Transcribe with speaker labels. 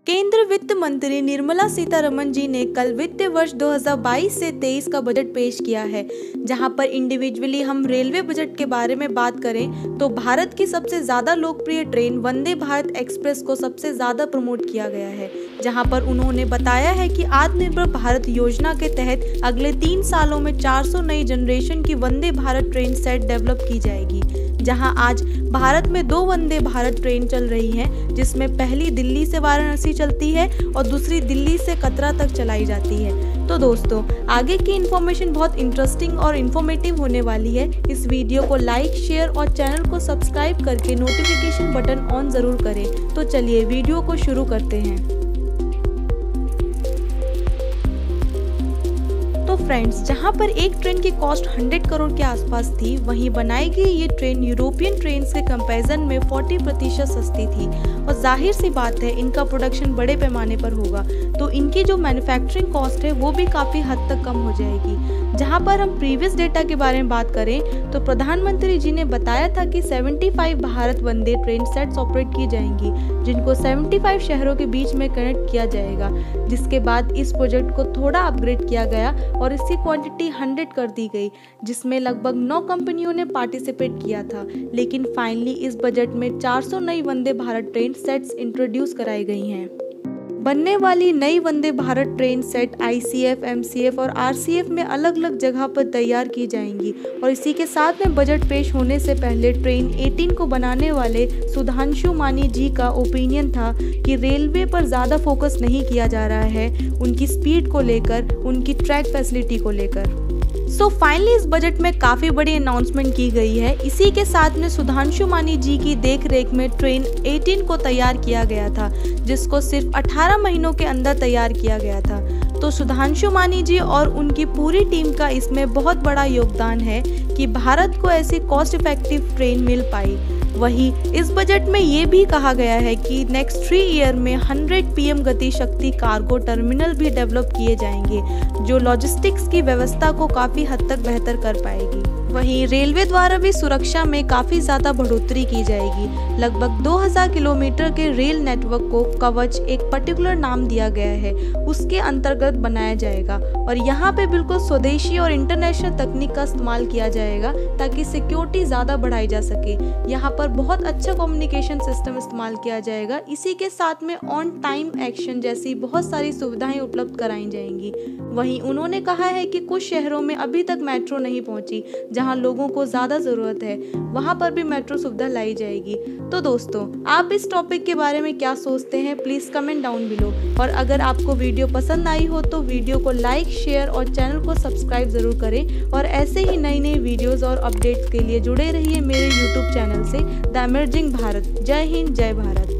Speaker 1: केंद्र वित्त मंत्री निर्मला सीतारमण जी ने कल वित्तीय वर्ष 2022 से 23 का बजट पेश किया है, जहां पर इंडिविजुअली हम रेलवे बजट के बारे में बात करें तो भारत की सबसे ज़्यादा लोकप्रिय ट्रेन वंदे भारत एक्सप्रेस को सबसे ज़्यादा प्रमोट किया गया है, जहां पर उन्होंने बताया है कि आत्मनिर्भर भारत योजना के तहत अगले 3 सालों में 400 नई जनरेशन की Vande Bharat train set develop की जाएगी। जहां आज भारत में 2 वंदे भारत ट्रेन चल रही हैं, जिसमें पहली दिल्ली से वाराणसी चलती है और दूसरी दिल्ली से कतरा तक चलाई जाती है। तो दोस्तों, आगे की इन्फॉर्मेशन बहुत इंटरेस्टिंग और इन्फॉर्मेटिव होने वाली है। इस वीडियो को लाइक, शेयर और चैनल को सब्सक्राइब करके नोटिफिकेशन बटन ऑन जरूर करें। तो चलिए वीडियो को शुरू करते हैं। तो फ्रेंड्स, जहां पर एक ट्रेन की कॉस्ट 100 करोड़ के आसपास थी, वहीं बनाई गई ये ट्रेन यूरोपियन ट्रेन्स के कंपैरिजन में 40% सस्ती थी और जाहिर सी बात है इनका प्रोडक्शन बड़े पैमाने पर होगा, तो इनकी जो मैन्युफैक्चरिंग कॉस्ट है वो भी काफ़ी हद तक कम हो जाएगी। जहां पर हम प्रीवियस डेटा के बारे में बात करें तो प्रधानमंत्री जी ने बताया था कि 75 Bharat Vande train sets operate की जाएंगी, जिनको 75 शहरों के बीच में कनेक्ट किया जाएगा, जिसके बाद इस प्रोजेक्ट को थोड़ा अपग्रेड किया गया और इसकी क्वांटिटी 100 कर दी गई, जिसमें लगभग 9 कंपनियों ने पार्टिसिपेट किया था। लेकिन फाइनली इस बजट में 400 नई Vande Bharat train sets introduce कराई गई हैं। बनने वाली नई Vande Bharat train set ICF, MCF और RCF में अलग अलग जगह पर तैयार की जाएंगी और इसी के साथ में बजट पेश होने से पहले ट्रेन 18 को बनाने वाले सुधांशु मानी जी का ओपिनियन था कि रेलवे पर ज़्यादा फोकस नहीं किया जा रहा है, उनकी स्पीड को लेकर, उनकी ट्रैक फैसिलिटी को लेकर। सो फाइनली इस बजट में काफ़ी बड़ी अनाउंसमेंट की गई है। इसी के साथ में सुधांशु मानी जी की देखरेख में ट्रेन 18 को तैयार किया गया था, जिसको सिर्फ 18 महीनों के अंदर तैयार किया गया था। तो सुधांशु मानी जी और उनकी पूरी टीम का इसमें बहुत बड़ा योगदान है कि भारत को ऐसी कॉस्ट इफेक्टिव ट्रेन मिल पाई। वहीं इस बजट में ये भी कहा गया है कि नेक्स्ट 3 ईयर में 100 PM गति शक्ति कार्गो टर्मिनल भी डेवलप किए जाएंगे, जो लॉजिस्टिक्स की व्यवस्था को काफ़ी हद तक बेहतर कर पाएगी। वहीं रेलवे द्वारा भी सुरक्षा में काफ़ी ज़्यादा बढ़ोतरी की जाएगी। लगभग 2000 किलोमीटर के रेल नेटवर्क को कवच, एक पर्टिकुलर नाम दिया गया है, उसके अंतर्गत बनाया जाएगा और यहाँ पे बिल्कुल स्वदेशी और इंटरनेशनल तकनीक का इस्तेमाल किया जाएगा ताकि सिक्योरिटी ज़्यादा बढ़ाई जा सके। यहाँ पर बहुत अच्छा कम्युनिकेशन सिस्टम इस्तेमाल किया जाएगा। इसी के साथ में ऑन टाइम एक्शन जैसी बहुत सारी सुविधाएं उपलब्ध कराई जाएंगी। वहीं उन्होंने कहा है कि कुछ शहरों में अभी तक मेट्रो नहीं पहुंची, जहां लोगों को ज़्यादा ज़रूरत है, वहां पर भी मेट्रो सुविधा लाई जाएगी। तो दोस्तों, आप इस टॉपिक के बारे में क्या सोचते हैं, प्लीज़ कमेंट डाउन बिलो। और अगर आपको वीडियो पसंद आई हो तो वीडियो को लाइक, शेयर और चैनल को सब्सक्राइब ज़रूर करें और ऐसे ही नई नई वीडियोज़ और अपडेट्स के लिए जुड़े रहिए मेरे YouTube चैनल से द इमर्जिंग भारत। जय हिंद, जय भारत।